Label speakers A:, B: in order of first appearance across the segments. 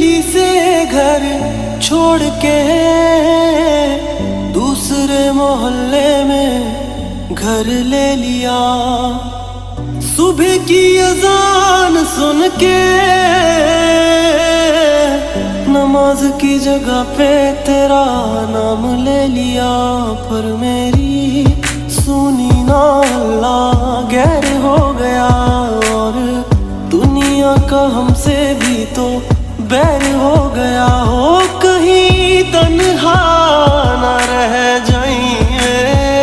A: दिल्ली से घर छोड़ के दूसरे मोहल्ले में घर ले लिया। सुबह की अजान सुन के नमाज की जगह पे तेरा नाम ले लिया। पर मेरी सुनी ना अल्लाह गैर हो गया, और दुनिया का हमसे भी तो बैर हो गया। हो कहीं तन्हा न रह जाइए,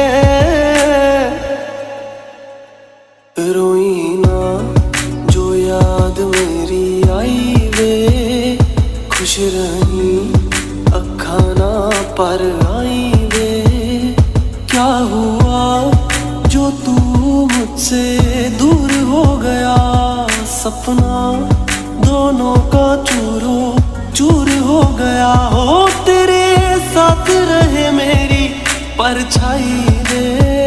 A: रोई ना जो याद मेरी आई वे, खुश रही अखा ना पर आई वे। क्या हुआ जो तू मुझसे दूर हो गया, सपना दोनों का चूरो चूर हो गया। हो तेरे साथ रहे मेरी परछाई वे।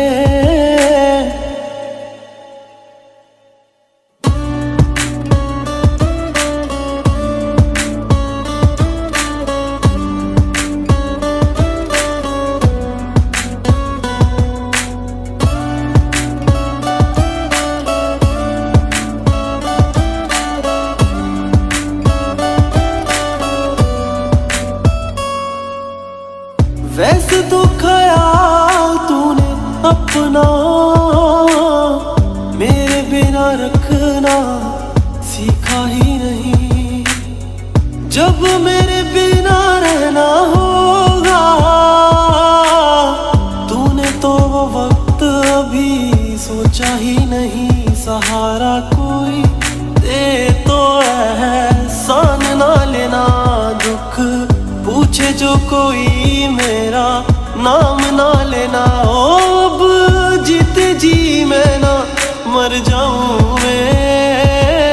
A: वैसे तो ख्याल तूने अपना मेरे बिना रखना सीखा ही नहीं। जब मेरे बिना रहना होगा तूने तो वो वक्त अभी सोचा ही नहीं। सहारा कोई दे तो एहसान ना लेना, दुख पूछे जो कोई मेरा नाम ना लेना। अब जीते जी मैं ना मर जाऊं मैं,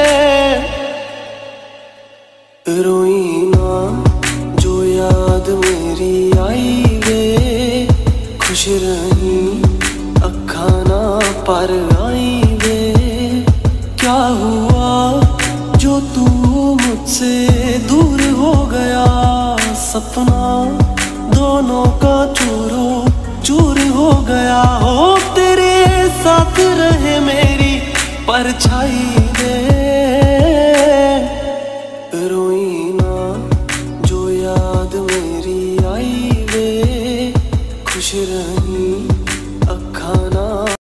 A: रोई ना जो याद मेरी आई वे, खुश रही अखा ना पर आई वे। क्या हुआ जो तू मुझसे दूर हो गया, सपना दोनों का चूरो चूर हो गया। हो तेरे साथ रहे मेरी परछाई वे, रोई ना जो याद मेरी आई वे, खुश रही अखा ना